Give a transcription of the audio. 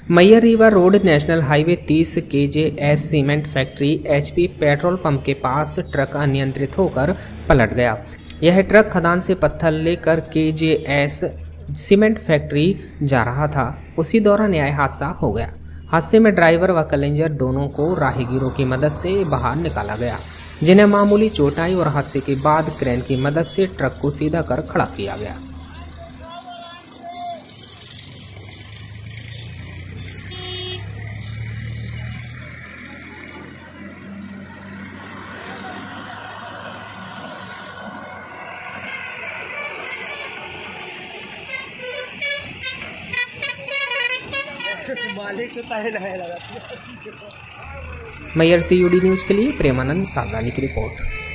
Maihar river road national highway 30 KJS cement factory HP petrol pump के पास truck अनियंत्रित होकर पलट गया। यह ट्रक खदान से पत्थर लेकर KJS सीमेंट फैक्ट्री जा रहा था। उसी दौरान यह हादसा हो गया। हादसे में ड्राइवर व कलेंजर दोनों को राहगीरों की मदद से बाहर निकाला गया, जिन्हें मामूली चोट आई और हादसे के बाद क्रेन की मदद से ट्रक को सीधा कर खड़ा किया गया। मालिक तो ताहे लगा। मैयर CUD न्यूज़ के लिए प्रेमानंद सावधानी की रिपोर्ट।